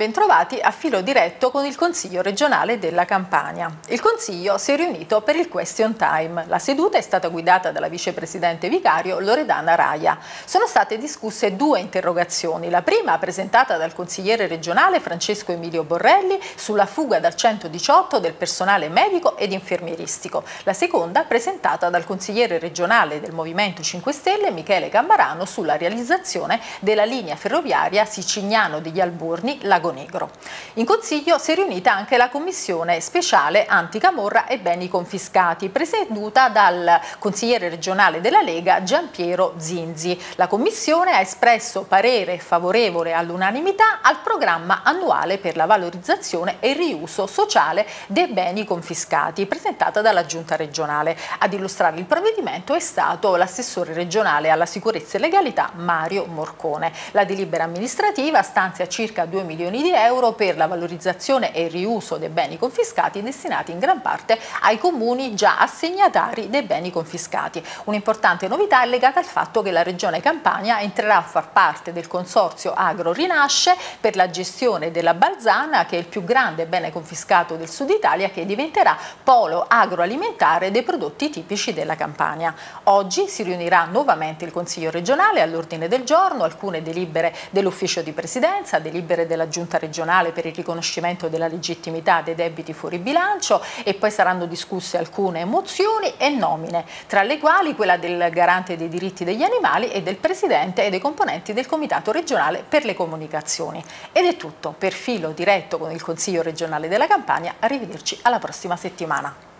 Bentrovati a filo diretto con il Consiglio regionale della Campania. Il Consiglio si è riunito per il Question Time. La seduta è stata guidata dalla vicepresidente vicario Loredana Raia. Sono state discusse due interrogazioni. La prima, presentata dal consigliere regionale Francesco Emilio Borrelli, sulla fuga dal 118 del personale medico ed infermieristico. La seconda, presentata dal consigliere regionale del Movimento 5 Stelle Michele Gambarano, sulla realizzazione della linea ferroviaria Sicignano degli Alburni Lago Negro. In Consiglio si è riunita anche la Commissione speciale anticamorra e beni confiscati, presieduta dal consigliere regionale della Lega Giampiero Zinzi. La Commissione ha espresso parere favorevole all'unanimità al programma annuale per la valorizzazione e il riuso sociale dei beni confiscati, presentata dalla Giunta regionale. Ad illustrare il provvedimento è stato l'assessore regionale alla sicurezza e legalità Mario Morcone. La delibera amministrativa stanzia circa 2 milioni di euro per la valorizzazione e il riuso dei beni confiscati, destinati in gran parte ai comuni già assegnatari dei beni confiscati. Un'importante novità è legata al fatto che la Regione Campania entrerà a far parte del consorzio Agro Rinasce per la gestione della Balzana, che è il più grande bene confiscato del Sud Italia, che diventerà polo agroalimentare dei prodotti tipici della Campania. Oggi si riunirà nuovamente il Consiglio regionale, all'ordine del giorno alcune delibere dell'ufficio di presidenza, delibere della Giunta regionale per il riconoscimento della legittimità dei debiti fuori bilancio, e poi saranno discusse alcune mozioni e nomine, tra le quali quella del garante dei diritti degli animali e del presidente e dei componenti del Comitato regionale per le comunicazioni. Ed è tutto per Filo Diretto con il Consiglio regionale della Campania. Arrivederci alla prossima settimana.